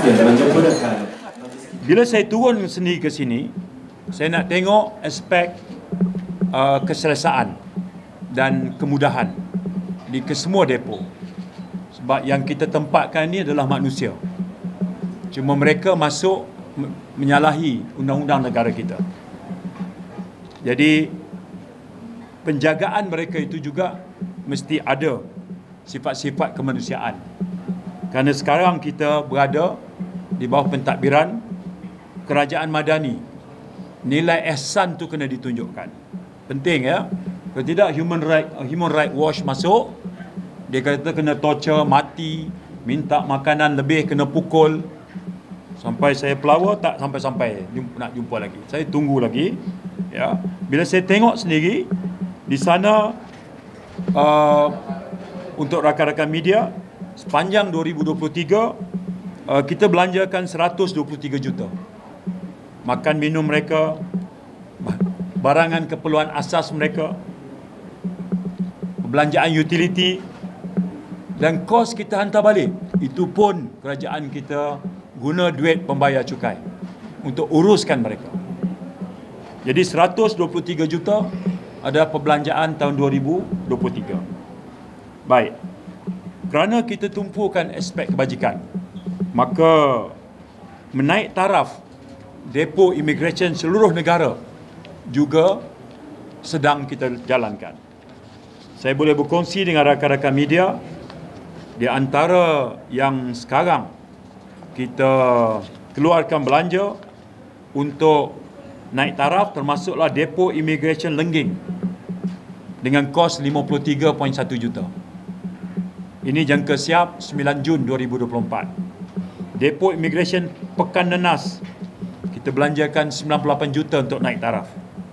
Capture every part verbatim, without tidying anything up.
Presiden menyempurnakan. Bila saya turun sendiri ke sini, saya nak tengok aspek uh, keselesaan dan kemudahan di kesemua depo. Sebab yang kita tempatkan ni adalah manusia. Cuma mereka masuk menyalahi undang-undang negara kita. Jadi penjagaan mereka itu juga mesti ada sifat-sifat kemanusiaan. Kerana sekarang kita berada di bawah pentadbiran kerajaan madani. Nilai ihsan tu kena ditunjukkan. Penting ya. Kalau tidak human right human right watch masuk, dia kata kena torture, mati, minta makanan lebih, kena pukul. Sampai saya pelawar tak sampai-sampai nak jumpa lagi. Saya tunggu lagi. Ya. Bila saya tengok sendiri di sana uh, untuk rakan-rakan media, sepanjang dua ribu dua puluh tiga uh, kita belanjakan seratus dua puluh tiga juta. Makan minum mereka, barangan keperluan asas mereka, perbelanjaan utility, dan kos kita hantar balik. Itu pun kerajaan kita guna duit pembayar cukai untuk uruskan mereka. Jadi seratus dua puluh tiga juta adalah perbelanjaan tahun dua ribu dua puluh tiga. Baik. Kerana kita tumpukan aspek kebajikan, maka menaik taraf depo imigresen seluruh negara juga sedang kita jalankan. Saya boleh berkongsi dengan rakan-rakan media, di antara yang sekarang kita keluarkan belanja untuk naik taraf termasuklah depo imigresen Lengging dengan kos lima puluh tiga perpuluhan satu juta. Ini jangka siap sembilan Jun dua ribu dua puluh empat. Depo imigresen Pekan Nenas kita belanjakan sembilan puluh lapan juta untuk naik taraf.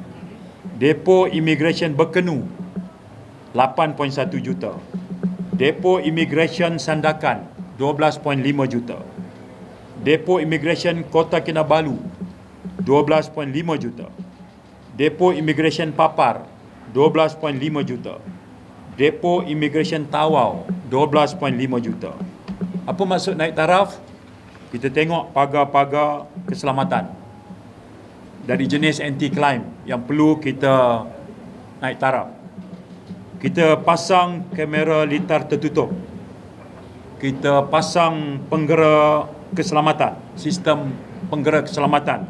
Depo imigresen Berkenu lapan perpuluhan satu juta. Depo imigresen Sandakan dua belas perpuluhan lima juta. Depo imigresen Kota Kinabalu dua belas perpuluhan lima juta. Depo imigresen Papar dua belas perpuluhan lima juta. Depo imigresen Tawau dua belas perpuluhan lima juta. Apa maksud naik taraf? Kita tengok pagar-pagar keselamatan dari jenis anti-crime yang perlu kita naik taraf. Kita pasang kamera litar tertutup. Kita pasang penggera keselamatan, sistem penggera keselamatan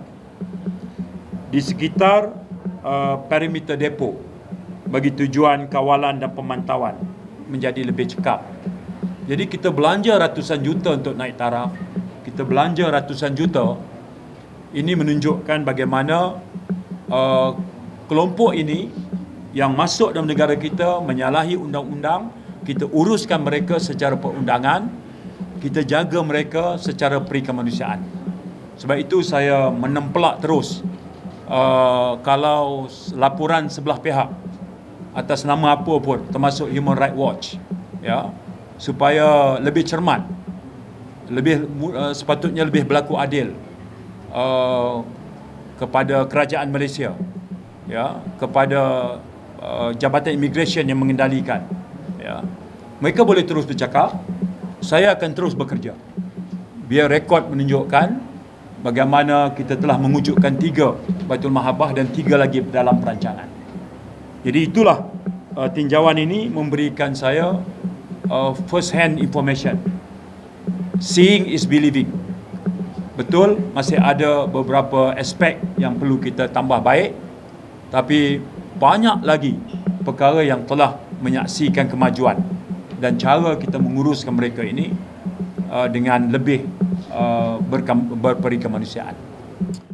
di sekitar uh, perimeter depo bagi tujuan kawalan dan pemantauan menjadi lebih cekap. Jadi kita belanja ratusan juta untuk naik taraf. Kita belanja ratusan juta. Ini menunjukkan bagaimana uh, kelompok ini yang masuk dalam negara kita menyalahi undang-undang. Kita uruskan mereka secara perundangan. Kita jaga mereka secara perikemanusiaan. Sebab itu saya menempelak terus uh, kalau laporan sebelah pihak atas nama apa pun, termasuk Human Rights Watch, ya, supaya lebih cermat, lebih uh, sepatutnya lebih berlaku adil uh, kepada kerajaan Malaysia, ya, kepada uh, Jabatan Imigresen yang mengendalikan, ya. Mereka boleh terus bercakap, saya akan terus bekerja biar rekod menunjukkan bagaimana kita telah mewujudkan tiga Baitul Mahabah dan tiga lagi dalam perancangan. Jadi itulah uh, tinjauan ini memberikan saya uh, first hand information. Seeing is believing. Betul, masih ada beberapa aspek yang perlu kita tambah baik, tapi banyak lagi perkara yang telah menyaksikan kemajuan dan cara kita menguruskan mereka ini uh, dengan lebih uh, berperikemanusiaan.